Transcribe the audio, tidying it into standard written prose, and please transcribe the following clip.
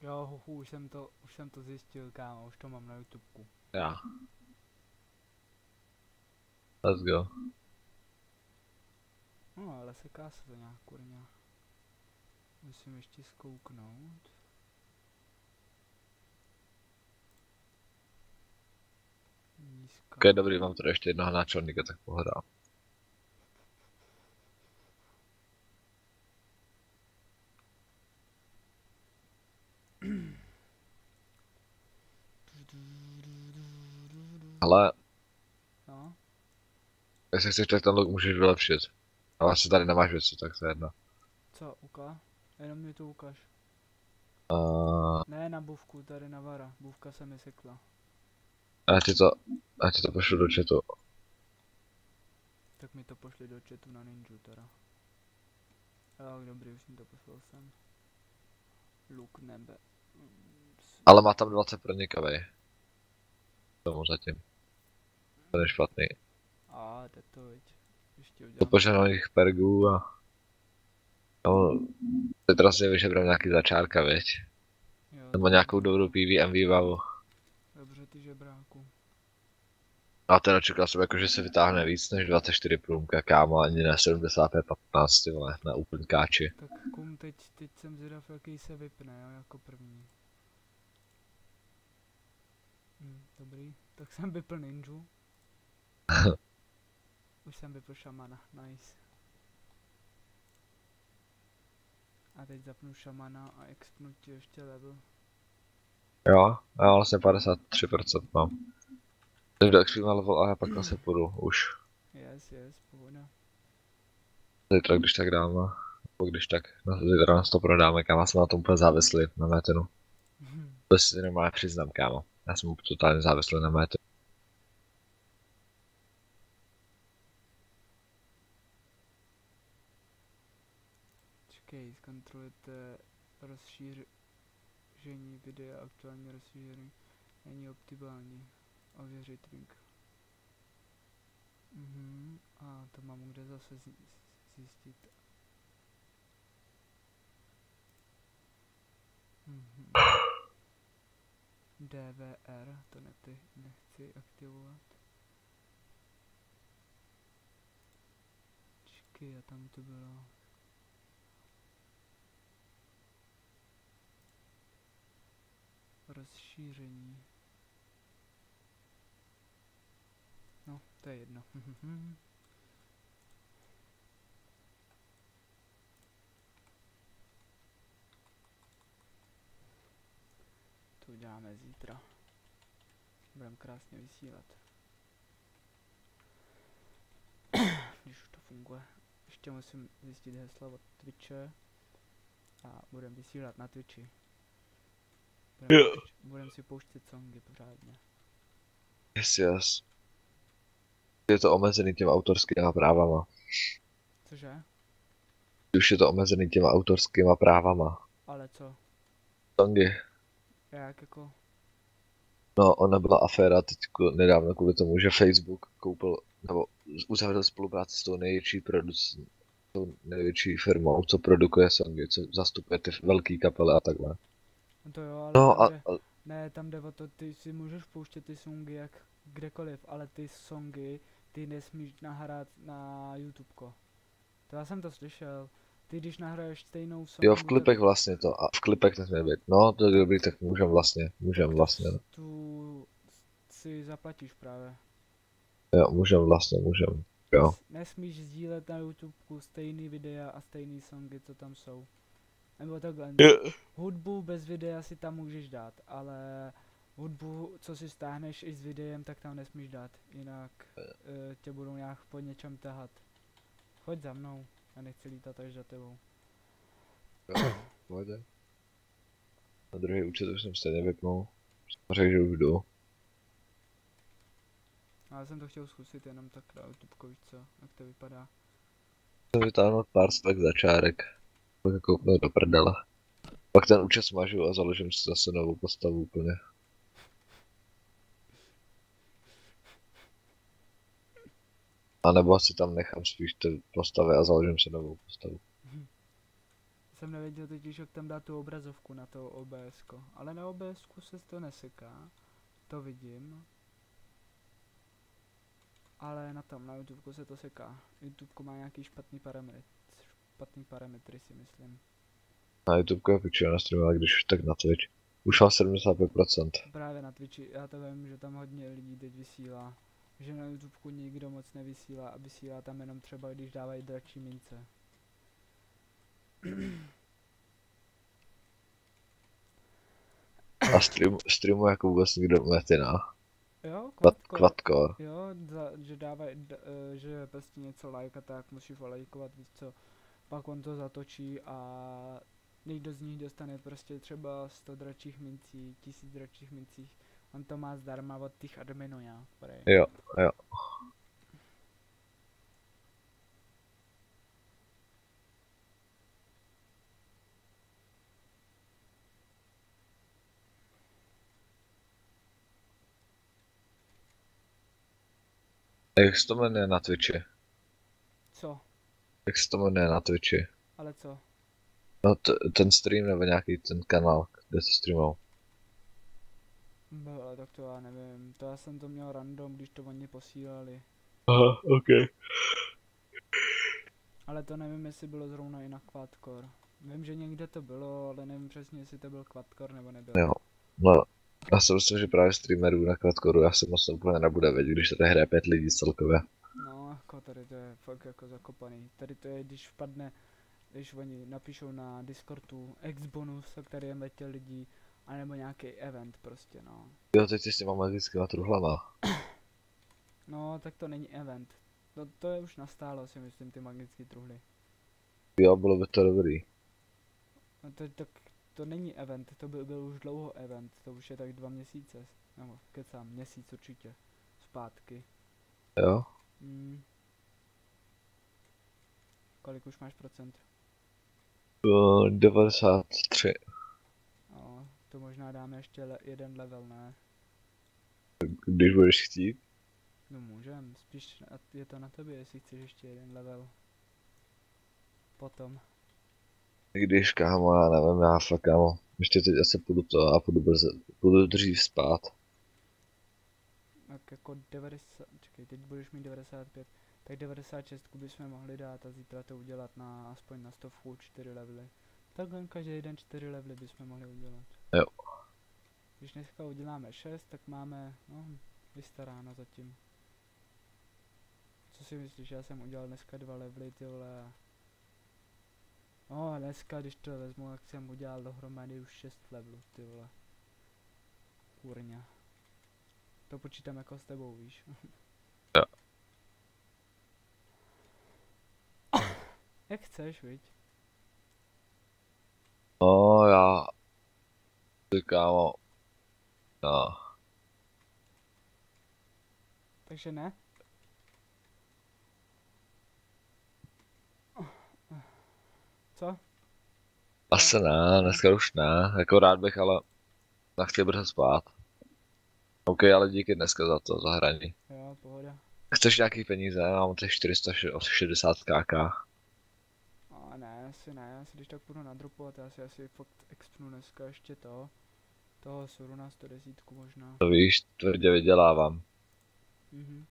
Jo, už jsem to zjistil, kámo, už to mám na YouTubeku. Já. Let's go. No, ale seká se to nějak, kurňa. Musím ještě zkouknout. Nízká. Ok, dobrý, mám tady ještě jednoho náčelníka, tak pohoda. Ale, No, jestli chceš, tak ten look můžeš vylepšit. Ale asi tady nemáš věci, tak to je jedno. co, uka? Jenom mi to ukaž. Uh, Ne na buvku, tady na vara. Buvka se mi sekla. já ti to pošlu do chatu. Tak mi to pošli do chatu na ninju teda. Jo, dobrý, už mi to poslal sem. Luk nebe. Ale má tam 20 pronikavej. Tomu zatím. To je špatný. A, jde to, viď. Ještě To udělám. požehnaných pergů a... No, teď teda si vyžebrám nějaký začárka, viď? Jo, Nebo nějakou dobrou PVM výbavu. dobře, ty žebráku. A ten očekal jsem jako, že se vytáhne víc než 24 průmka, kámo, ani ne 75-15, ty vole, na úplný káči. Tak kum, teď jsem zvědav, jaký se vypne, jo, jako první. Dobrý, tak jsem vypl ninju. Už jsem vypl šamana, nice. A teď zapnu šamana a expnu ti ještě level. Jo, já vlastně 53% mám. Teď do extreme level a já pak asi půjdu už. Yes, pohoda. Zítra když tak dáme, nebo když tak, no, zítra nás to prodáme, kámo, já jsem na tom úplně závislý, na Metenu. To si normálně přiznám, kámo, já jsem totálně závislý na Metenu. Čekej, zkontrolujete rozšíření videa, aktuální rozšíření není optimální. Ověřit link. A to mám kde zase zjistit. DVR, to nechci aktivovat. Čekej, a tam to bylo. Rozšíření. No, to je jedno. To uděláme zítra. Budeme krásně vysílat. Když už to funguje. Ještě musím zjistit hesla od Twitche. A budeme vysílat na Twitchi. Budeme si pouštět songy pořádně. Yes. Je to omezený těma autorskýma právama. Cože? Už je to omezený těma autorskýma právama. Ale co? Songy. Jak jako? No, ona byla aféra teď nedávno kvůli tomu, že Facebook koupil, nebo uzavřel spolupráci s tou největší firmou, co produkuje songy, co zastupuje ty velký kapely a takhle. No to jo, ale No tam jde, ne, tam jde o to, ty si můžeš pouštět ty songy jak kdekoliv, ale ty songy ty nesmíš nahrát na YouTubeko. To já jsem to slyšel. Ty když nahraješ stejnou songu, jo, v klipech vlastně to, a v klipech nesmí být. No, to je dobrý, tak můžem vlastně. Tu si zaplatíš právě. Jo, můžem. Jo. Nesmíš sdílet na YouTubeku stejný videa a stejný songy, co tam jsou. Nebo takhle. Hudbu bez videa si tam můžeš dát, ale hudbu, co si stáhneš i s videem, tak tam nesmíš dát. Jinak tě budou nějak po něčem tahat. Choď za mnou, já nechci lítat až za tebou. Pojde. Na druhý účet už jsem stejně vypnul. Řekl, že už jdu. Já jsem to chtěl zkusit jenom tak na YouTubeko, víš co, jak to vypadá. Jsem vytáhnul pár stek začárek. Pak koupnu do prdele. Pak ten účet smažu a založím si zase novou postavu úplně. A nebo si tam nechám spíš ty postavy a založím si novou postavu. Jsem nevěděl totiž, jak tam dát tu obrazovku na to OBS-ko. Ale na OBS-ku se to neseká. To vidím. Ale na tom, na YouTubeku se to seká. YouTubeku má nějaký špatný parametry si myslím. Na YouTube je picture na streamu, ale když tak na Twitch. Už mám 75%. Právě na Twitchi, já to vím, že tam hodně lidí teď vysílá. Že na YouTubeku nikdo moc nevysílá a vysílá tam jenom třeba, když dávají dračí mince. A streamu jako vůbec nikdo Metina. Jo, Quadcore. Jo, že dávají, že prostě něco like a tak musíš olejkovat, víš co. Pak on to zatočí a někdo z nich dostane prostě třeba 100 dračích mincí, 1000 dračích mincí. On to má zdarma od těch adminů, já. Jo. Jak se to jmenuje na Twitchi? Co? Jak se to jmenuje na Twitchi? Ale co? No ten stream nebo nějaký ten kanál, kde to streamoval. Ale tak to já nevím, to já jsem to měl random, když to oni posílali. Aha, ok. Ale to nevím, jestli bylo zrovna i na Quadcore. Vím, že někde to bylo, ale nevím přesně, jestli to byl Quadcore nebo nebyl. Jo, no, já si myslím, že právě streamerů na Quadcoreu já se moc úplně nebude vědět, když tady hraje 5 lidí celkově. No, jako tady to je fakt jako zakopaný. Tady to je, když vpadne, když oni napíšou na Discordu X-bonus, o kterém letěl lidí, anebo nějaký event prostě, no. Jo, teď s těma magickýma truhlama. No, tak to není event. To je už nastálo, si myslím, ty magické truhly. Jo, bylo by to dobrý. No to není event, to byl už dlouho event, to už je tak 2 měsíce, nebo kecám, měsíc určitě, zpátky. Jo? Kolik už máš procent? 93. No, to možná dáme ještě jeden level, ne? Když budeš chtít. No můžem, spíš je to na tobě, jestli chceš ještě jeden level. Potom. Když kámo, já nevím, já fakt kámo. Ještě teď asi půjdu to a půjdu dřív spát. Tak jako 90, čekej, teď budeš mít 95, tak 96 bychom mohli dát a zítra to udělat na aspoň na 100 4 levely. Takhle každý den 4 levely bychom mohli udělat. Jo. Když dneska uděláme 6, tak máme, no, vystaráno zatím. Co si myslíš, já jsem udělal dneska 2 levely, ty vole. No, dneska, když to vezmu, jak jsem udělal dohromady už 6 levelů, ty vole. Kurňa. To počítám jako s tebou, víš. Jo. Jak chceš, viď? No, já... Ty kámo... No. Takže ne? Co? Asi ne, dneska už ne. Jako rád bych, ale... Nechtěl brzo spát. OK, ale díky dneska za to, za hraní. Jo, pohoda. Chceš nějaký peníze? Já mám těch 460 kk. A ne, asi ne, já si když tak půjdu nadropovat, já si asi fakt expnu dneska ještě toho Suruna 110 možná. To víš, tvrdě vydělávám.